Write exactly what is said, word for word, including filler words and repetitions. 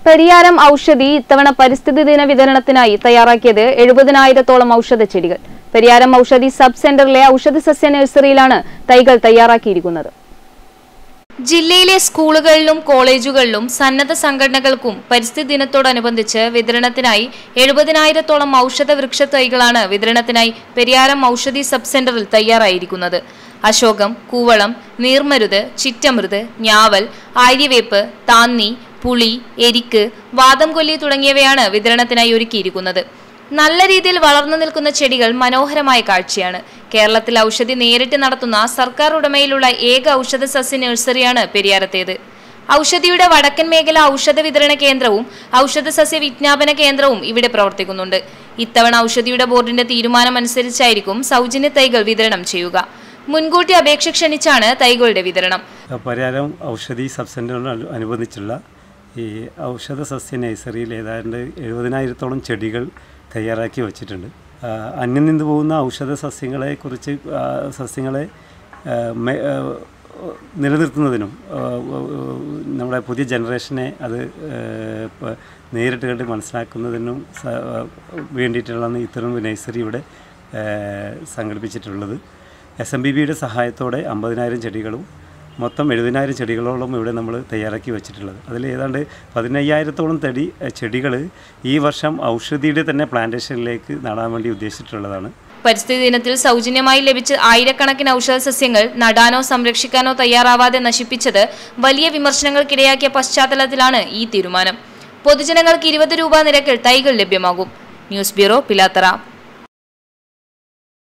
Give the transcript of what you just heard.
പെരിയാരം ഔഷധി ഇത്തവണ പരിസ്ഥിതി ദിന വിതരണത്തിനായി തയ്യാറാക്കിയത് എഴുപതിനായിരത്തോളം ഔഷധ ചെടികൾ. പെരിയാരം ഔഷധി സബ് സെന്ററിലെ ഔഷധ സസ്യ നഴ്സറിയിലാണ് തൈകൾ തയ്യാറാക്കിയിരിക്കുന്നത്. ജില്ലയിലെ സ്കൂളുകളിലും കോളേജുകളിലും സന്നദ്ധ സംഘടനകൾക്കും പരിസ്ഥിതി ദിനത്തോടനുബന്ധിച്ച് വിതരണത്തിനായി എഴുപതിനായിരത്തോളം ഔഷധ വൃക്ഷ തൈകളാണ് വിതരണത്തിനായി പെരിയാരം ഔഷധി സബ് സെന്ററിൽ തയ്യാറായിരിക്കുന്നത്. അശോകം, കൂവളം, നീർമരുത്, ചിറ്റമൃത്, ഞാവൽ, ആര്യവേപ്പ്, താന്നി, പുളി, എരിക്ക്, വാദം കൊല്ലി തുടങ്ങിയവയാണ് വിതരണത്തിനായി ഒരുക്കിയിരിക്കുന്നത്. നല്ല രീതിയിൽ വളർന്നു നിൽക്കുന്ന ചെടികൾ മനോഹരമായ കാഴ്ചയാണ്. കേരളത്തിൽ ഔഷധി നേരിട്ട് നടത്തുന്ന സർക്കാർ ഉടമയിലുള്ള ഏക ഔഷധ സസ്യ നഴ്സറിയാണ് പെരിയാരത്തേത്. ഔഷധിയുടെ വടക്കൻ മേഖല ഔഷധ വിതരണ കേന്ദ്രവും ഔഷധ സസ്യ വിജ്ഞാപന കേന്ദ്രവും ഇവിടെ പ്രവർത്തിക്കുന്നുണ്ട്. ഇത്തവണ ഔഷധിയുടെ ബോർഡിന്റെ തീരുമാനമനുസരിച്ചായിരിക്കും സൗജന്യ തൈകൾ വിതരണം ചെയ്യുക. മുൻകൂട്ടി അപേക്ഷ ക്ഷണിച്ചാണ് തൈകളുടെ വിതരണം. പെരിയാരം ഔഷധി സബ് സെന്ററിനോട് അനുബന്ധിച്ചുള്ള ഈ ഔഷധ സസ്യ നഴ്സറിയിൽ ഏതാണ്ട് എഴുപതിനായിരത്തോളം ചെടികൾ തയ്യാറാക്കി വച്ചിട്ടുണ്ട്. അന്യം നിന്ന് പോകുന്ന ഔഷധ സസ്യങ്ങളെ കുറിച്ച് സസ്യങ്ങളെ നിലനിർത്തുന്നതിനും നമ്മുടെ പുതിയ ജനറേഷനെ അത് നേരിട്ട് കണ്ട് മനസ്സിലാക്കുന്നതിനും വേണ്ടിയിട്ടുള്ളതാണ് ഇത്തരം നഴ്സറി ഇവിടെ സംഘടിപ്പിച്ചിട്ടുള്ളത്. എസ് എം ബി ബിയുടെ സഹായത്തോടെ അമ്പതിനായിരം ചെടികളും മൊത്തം എഴുപതിനായിരം ചെടികളോളം ഇവിടെ നമ്മൾ തയ്യാറാക്കി വെച്ചിട്ടുള്ളത്. അതിൽ ഏതാണ്ട് പതിനയ്യായിരത്തോളം തടി ചെടികൾ ഈ വർഷം ഔഷധിയുടെ തന്നെ പ്ലാന്റേഷനിലേക്ക് നടാൻ വേണ്ടി ഉദ്ദേശിച്ചിട്ടുള്ളതാണ്. പരിസ്ഥിതി ദിനത്തിൽ സൗജന്യമായി ലഭിച്ച ആയിരക്കണക്കിന് ഔഷധ സസ്യങ്ങൾ നടാനോ സംരക്ഷിക്കാനോ തയ്യാറാവാതെ നശിപ്പിച്ചത് വലിയ വിമർശനങ്ങൾക്കിടയാക്കിയ പശ്ചാത്തലത്തിലാണ് ഈ തീരുമാനം. പൊതുജനങ്ങൾക്ക് ഇരുപത് രൂപ നിരക്കിൽ തൈകൾ ലഭ്യമാകും. News bureau, Pilathara.